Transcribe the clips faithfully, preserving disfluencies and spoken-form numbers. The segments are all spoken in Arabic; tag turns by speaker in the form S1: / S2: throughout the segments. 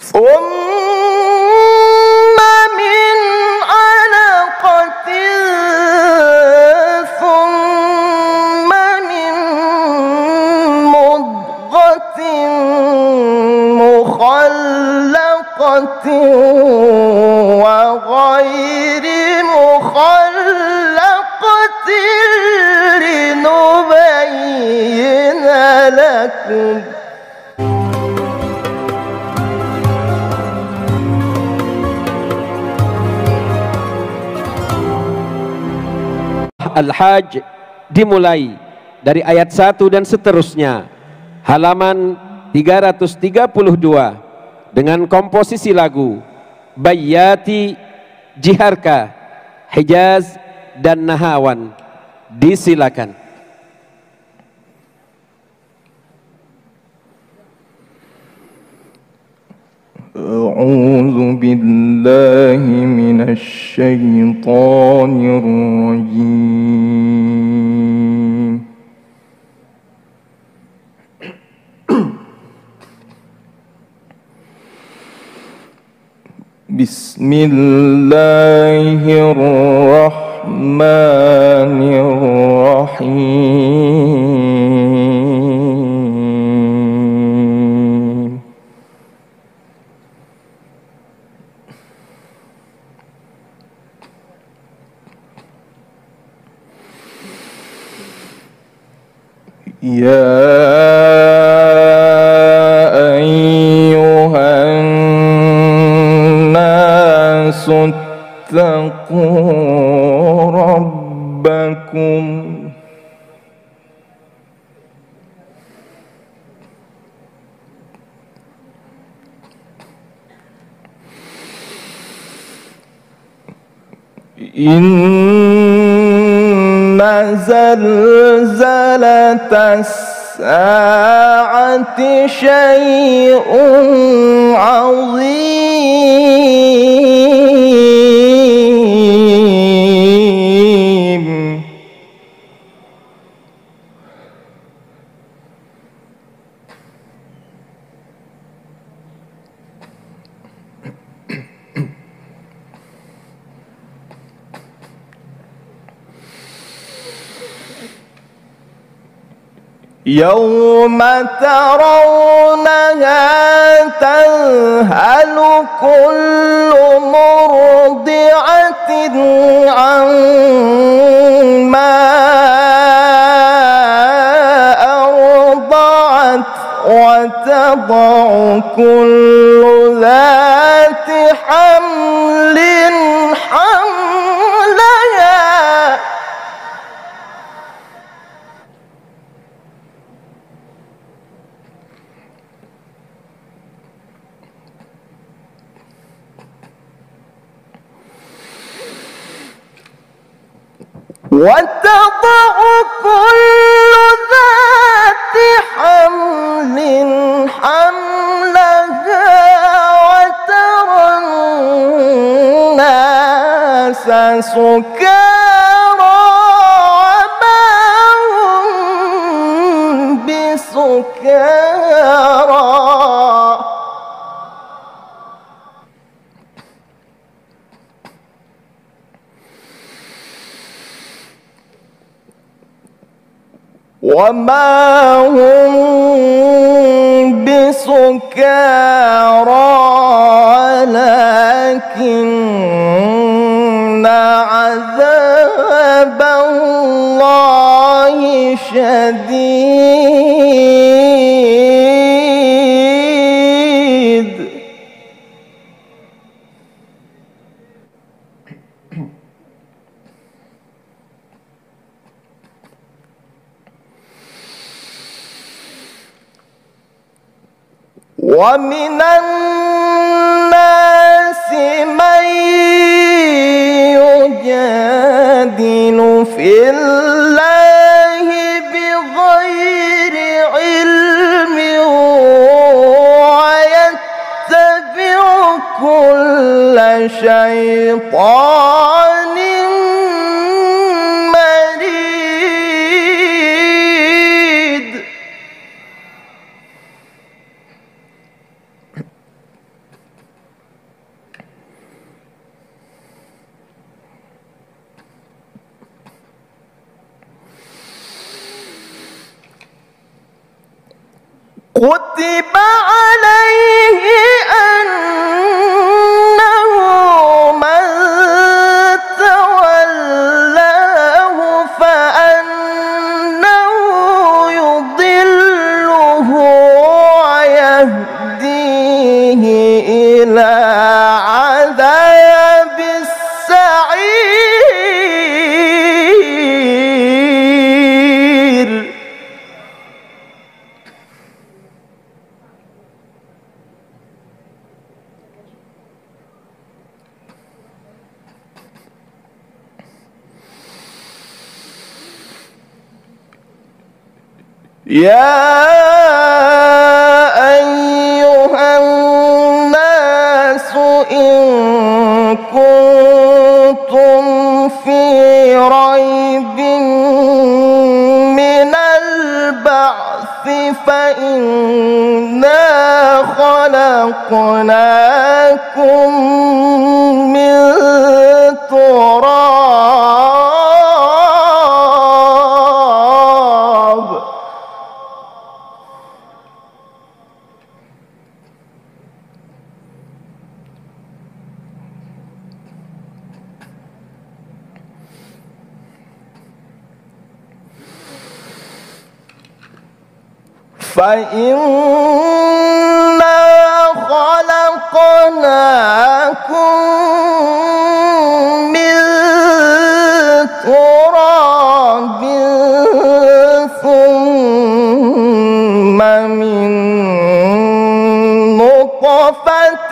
S1: ثم من علقة ثم من مضغة مخلقة وغير مخلقة لنبين لكم.
S2: Al-Hajj dimulai dari ayat satu dan seterusnya, halaman tiga ratus tiga puluh dua, dengan komposisi lagu Bayyati, Jiharka, Hijaz, dan Nahawan. Disilakan.
S1: أعوذ بالله من الشيطان الرجيم. بسم الله الرحمن الرحيم. يا أيها الناس اتقوا ربكم إن زلزلة الساعة شيء عظيم. يوم ترونها تذهل كل مرضعة عما أرضعت وتضع كل ذات حمل حملها. وتضع كل ذات حمل حملها وترى الناس سكارى وما هم بسكارى وما هم بسكارى ولكن عذاب الله شديد. ومن الناس من يجادل في الله بغير علم ويتبع كل شيطان مريد. كتب عليه أنه من تولاه فأنه يضله ويهديه إلى عذاب السعير. يا أيها الناس إن كنتم في ريب من البعث فإنا خلقناكم من تراب فإنا خلقناكم من تراب ثم من نطفة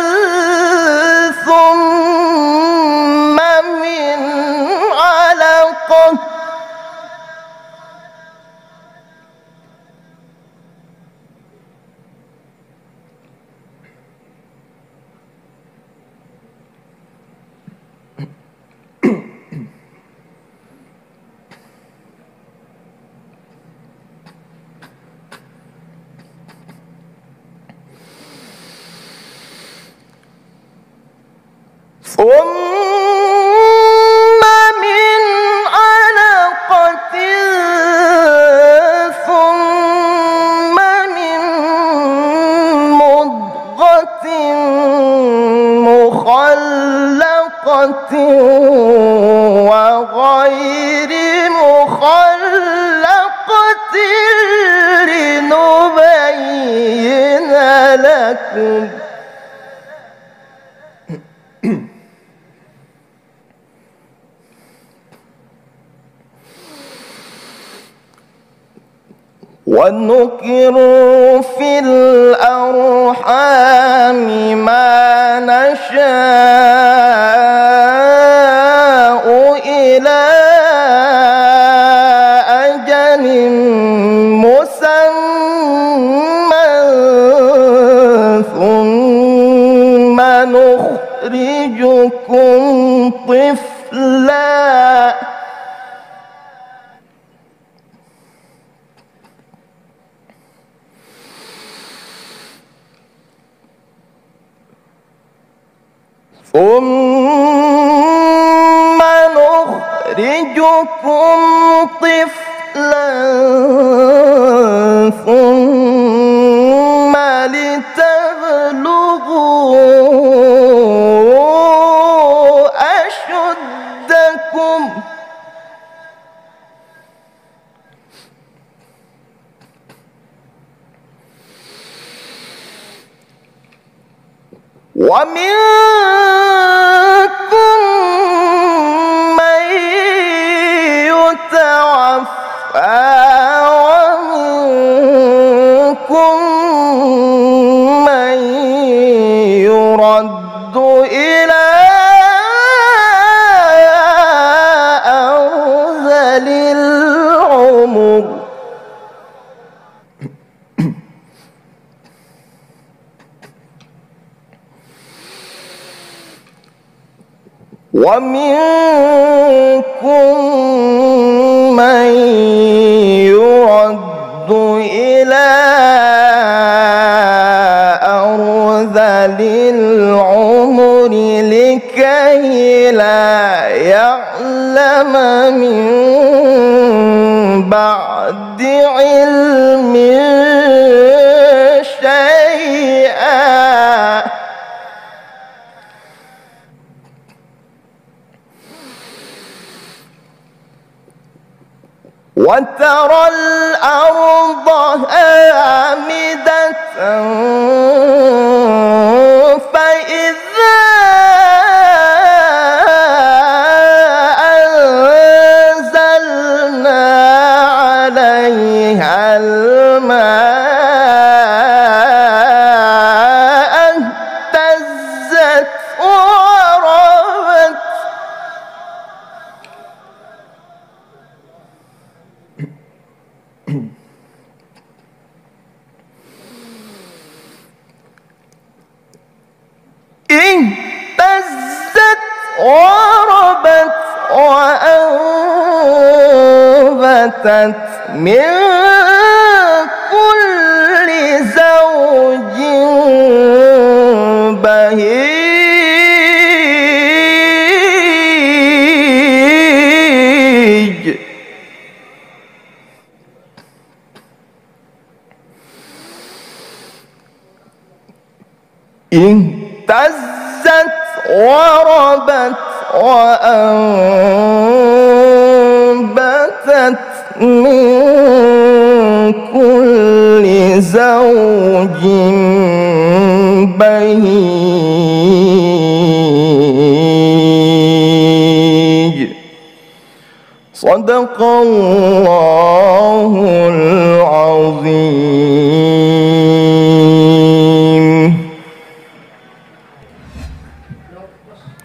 S1: ثم من علقة ثم من علقة ثم من مضغة مخلقة وغير مخلقة لنبين لكم ونقر في الأرحام ما نشاء إلى أجل مسمى ثم نخرجكم طفلا ثم نخرجكم طفلا ثم لتبلغوا أشدكم ومنكم من يتوفى ومنكم من يرد إلى أرذل العمر ومنكم من يرد إلى أرذل العمر لكي لا يعلم من بعد علم وترى الأرض هامدة فإذا أنزلنا عليها الماء اهتزت وربت اهتزت وربت وأنبتت من كل زوج بهيج اهتزت وربت وأنبتت من كل زوج بهيج صدق الله العظيم.